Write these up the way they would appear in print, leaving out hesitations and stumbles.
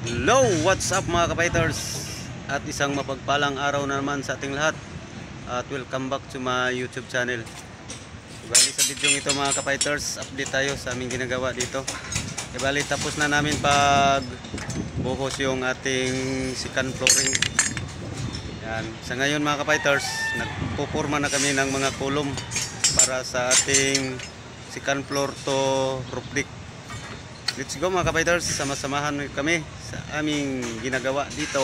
Hello, what's up mga kapighters? At isang mapagpalang araw na naman sa ating lahat. At welcome back to my YouTube channel. Bali sa video ito mga kapighters, update tayo sa aming ginagawa dito. Bali tapos na namin pag buhos yung ating second flooring. Yan. Sa ngayon mga kapighters, nagpupurma na kami ng mga kolom para sa ating second floor to roof deck. Let's go mga kapighters, sama-samahan kami sa aming ginagawa dito.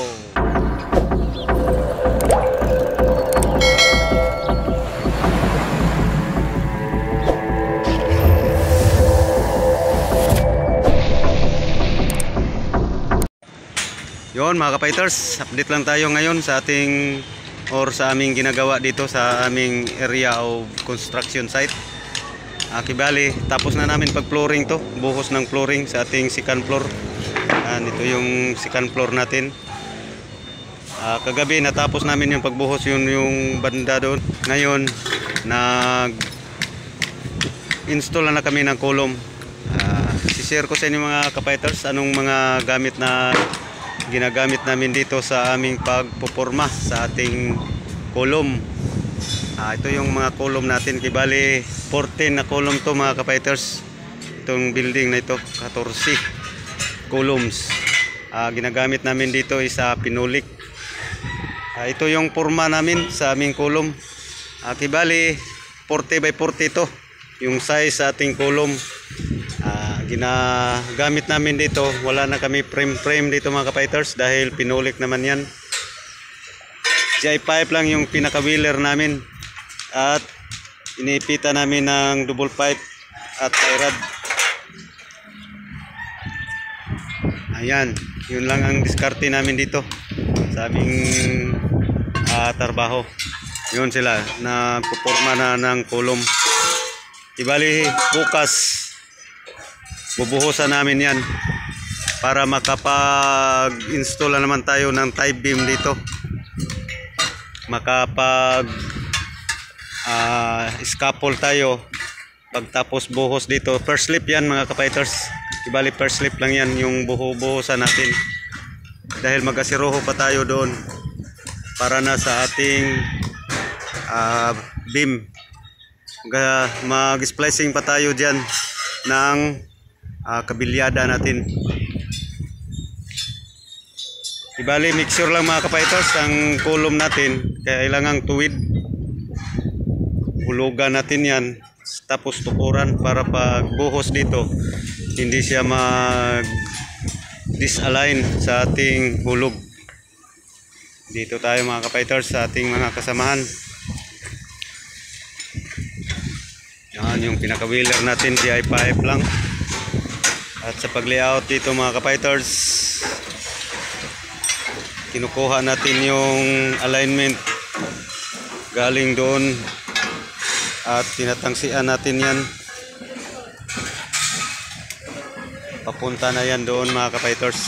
Yon mga kapighters, update lang tayo ngayon sa ating sa aming ginagawa dito sa aming area of construction site. Bali, tapos na namin pag-flooring to, buhos ng flooring sa ating second floor. Ito yung second floor natin. Kagabi natapos namin yung pagbuhos yung banda doon. Ngayon, nag-install na kami ng kolom. I-share ko sa inyo mga kapighters anong mga gamit na ginagamit namin dito sa aming pagpuporma sa ating kolom. Ito yung mga kolom natin. Bali 14 na kolom to mga kapighters. Itong building na ito 14 columns. Ginagamit namin dito is pinulik. Ito yung forma namin sa aming kolom. Bali 40 by 40 to yung size sa ating kolom. Ginagamit namin dito, wala na kami frame dito mga kapighters dahil pinulik naman yan. GI pipe lang yung pinaka wheeler namin. At inipita namin ng double pipe at tie rod. Ayan, yun lang ang diskarte namin dito sa aming trabaho. Yun sila, nagpuporma na ng kolom. Ibali bukas bubuhusan namin yan para makapag-install na naman tayo ng tie beam dito. Scaffold tayo pagtapos buhos dito. First slip yan mga kapighters. Ibali first slip lang yan yung buhusan natin dahil mag-asiroho pa tayo doon para na sa ating beam. Mag-splicing pa tayo dyan ng kabilyada natin. Ibali mixture lang mga kapighters ang kolom natin, kailangang tuwid. Hulugan natin yan, tapos tukuran para pag buhos dito hindi siya mag disalign sa ating hulog. Dito tayo mga kapighters sa ating mga kasamahan. Yan yung pinaka wheeler natin, GI pipe lang. At sa pag layout dito mga kapighters, kinukuha natin yung alignment galing doon at tinatangsian natin yan. Papunta na yan doon mga kapighters.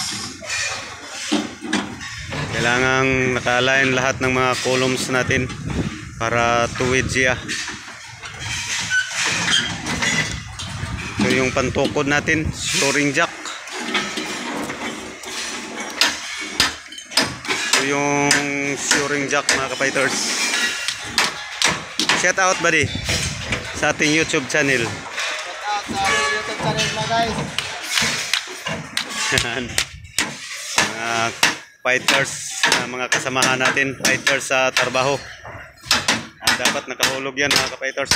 Kailangang naka-align lahat ng mga columns natin para tuwid siya. Ito yung pantukod natin, storing jack. Ito yung storing jack mga kapighters. Shout out buddy sa ating YouTube channel. Shout out sa ating YouTube channel mga guys. Mga fighters, mga kasamahan natin, fighters sa trabaho. Dapat nakahulog yan mga kapighters.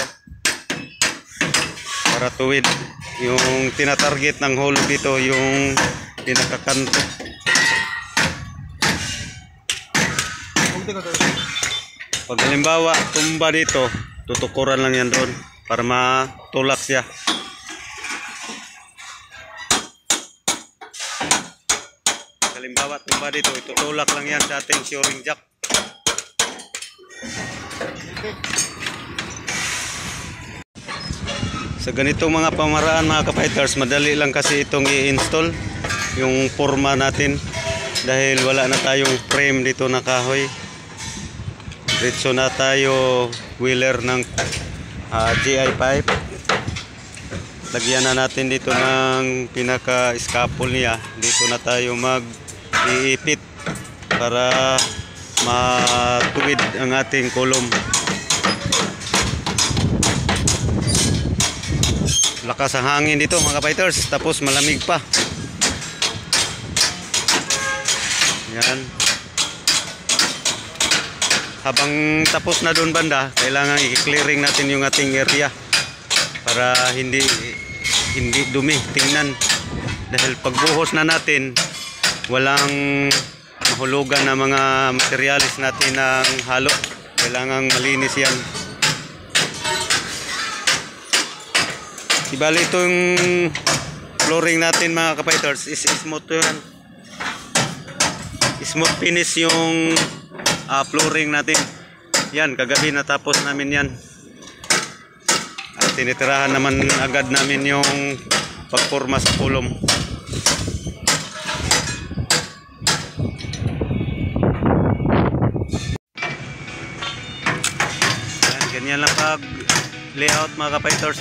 Para tuwid. Yung tinatarget ng hulog dito, yung pinakakanto. Pag halimbawa tumba dito, tutukuran lang yan doon para matulak siya. Halimbawa tumba dito, itutulak lang yan sa ating shoring jack. Sa ganitong mga pamaraan mga kapighters, madali lang kasi itong i-install yung forma natin dahil wala na tayong frame dito na kahoy. Diretso na tayo wheeler ng GI pipe. lagyan na natin dito ng pinaka-scaffold niya. Dito na tayo mag-iipit para matuwid ang ating kolom. Lakas ang hangin dito mga fighters, tapos malamig pa. Yan. Habang tapos na doon banda, kailangan i-clearing natin yung ating area para hindi dumi tingnan, dahil pagbuhos na natin walang mahulugan na mga materialis natin ng halo. Kailangan malinis yan. Ibali itong flooring natin mga kapiters is smooth yan. Smooth finish yung flooring natin. Yan, kagabi natapos namin yan. At tinitirahan naman agad namin yung pagporma sa kolom. Yan, ganyan lang pag layout mga kapiters.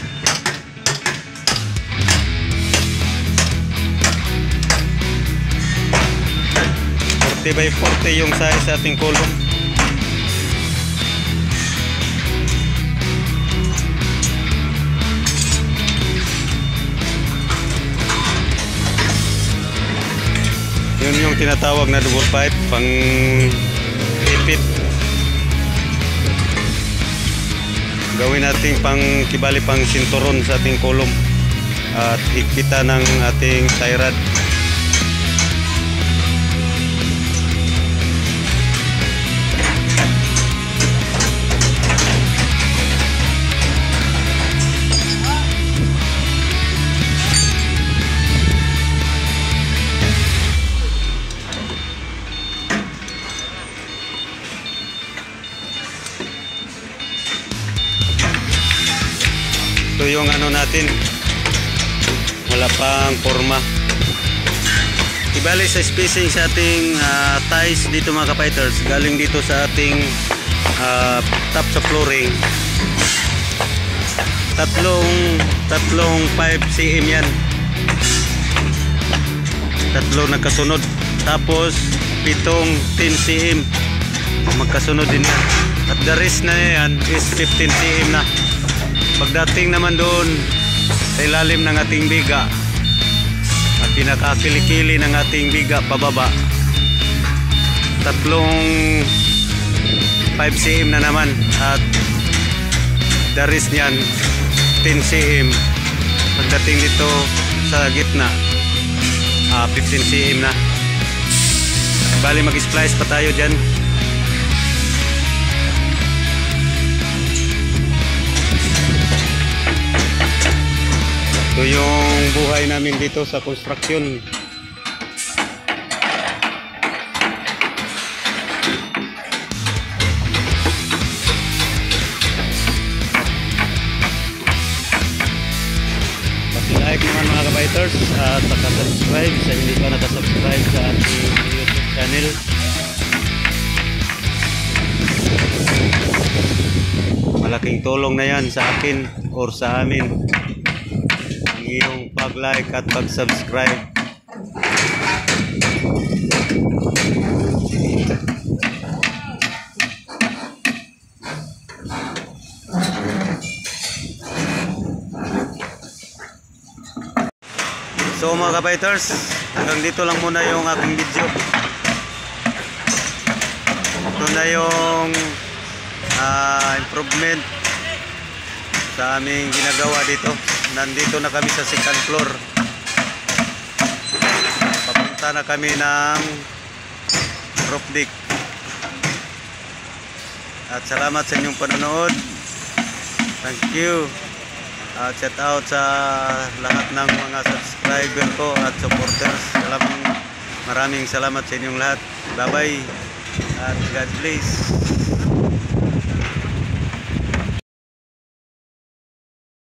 40 by 40 yung size sa ating kolom. Yun yung tinatawag na double pipe pang ipit. Gawin natin pang kibali pang sinturon sa ating kolom at higpitan ng ating tie rod. Ito yung ano natin, wala pang forma. Ibalik sa spacing sa ating ties dito mga kapiters, galing dito sa ating top sa flooring, tatlong 5 cm yan, tatlo nagkasunod, tapos 7 10 cm magkasunod din yan, at the rest na yan is 15 cm na. Pagdating naman doon sa ilalim ng ating biga at pinakakilikili ng ating biga pababa, tatlong 5 cm na naman, at the rest niyan 10 cm. Pagdating dito sa gitna 15 cm na. Bali mag-splice pa tayo dyan. Ito yung buhay namin dito sa construction. Paki-like naman mga kabiters at saka-subscribe sa hindi pa nakasubscribe sa ating YouTube channel. Malaking tulong na yan sa akin or sa amin yung pag-like at pag-subscribe. So mga kabiters, hanggang dito lang muna yung aking video. Ito na yung improvement sa aming ginagawa dito. Nandito na kami sa second floor. Papunta na kami ng roof deck. At salamat sa inyong panonood. Thank you. Shout out sa lahat ng mga subscriber ko at supporters. Maraming salamat sa inyong lahat. Bye bye at God bless.